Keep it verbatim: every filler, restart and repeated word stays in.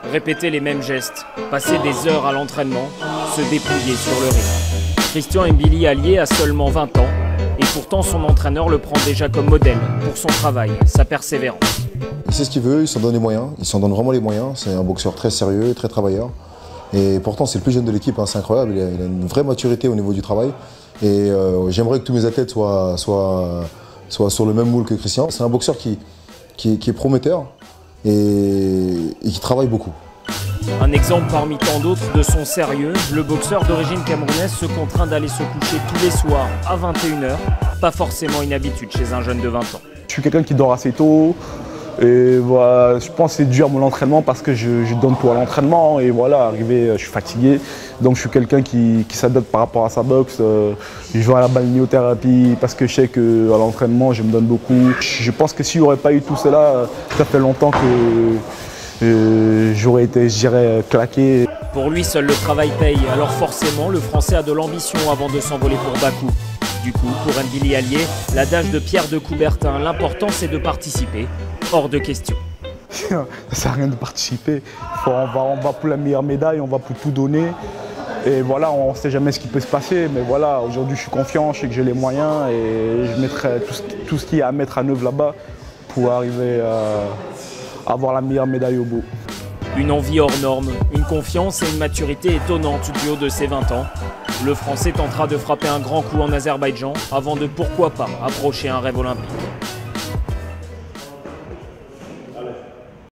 Répéter les mêmes gestes, passer des heures à l'entraînement, se dépouiller sur le ring. Christian Mbili Allié a seulement vingt ans et pourtant son entraîneur le prend déjà comme modèle pour son travail, sa persévérance. Il sait ce qu'il veut, il s'en donne les moyens, il s'en donne vraiment les moyens. C'est un boxeur très sérieux, très travailleur. Et pourtant c'est le plus jeune de l'équipe, hein, c'est incroyable, il a, il a une vraie maturité au niveau du travail. Et euh, j'aimerais que tous mes athlètes soient, soient, soient sur le même moule que Christian. C'est un boxeur qui, qui, qui est prometteur et, et qui travaille beaucoup. Un exemple parmi tant d'autres de son sérieux, le boxeur d'origine camerounaise se contraint d'aller se coucher tous les soirs à vingt et une heures, pas forcément une habitude chez un jeune de vingt ans. Je suis quelqu'un qui dort assez tôt et voilà, je pense que c'est dû à mon entraînement parce que je, je donne tout à l'entraînement et voilà, arrivé, je suis fatigué. Donc je suis quelqu'un qui, qui s'adapte par rapport à sa boxe. Je vais à la balnéothérapie parce que je sais qu'à l'entraînement je me donne beaucoup. Je pense que s'il n'y aurait pas eu tout cela, ça fait longtemps que Euh, j'aurais été, je dirais, claqué. Pour lui, seul le travail paye, alors forcément, le Français a de l'ambition avant de s'envoler pour Bakou. Du coup, pour Mbili Allié, l'adage de Pierre de Coubertin, l'important c'est de participer, hors de question. Ça sert à rien de participer, on va, on va pour la meilleure médaille, on va pour tout donner. Et voilà, on ne sait jamais ce qui peut se passer, mais voilà, aujourd'hui je suis confiant, je sais que j'ai les moyens et je mettrai tout ce, tout ce qu'il y a à mettre à œuvre là-bas pour arriver à avoir la meilleure médaille au bout. Une envie hors norme, une confiance et une maturité étonnantes du haut de ses vingt ans. Le Français tentera de frapper un grand coup en Azerbaïdjan avant de pourquoi pas approcher un rêve olympique.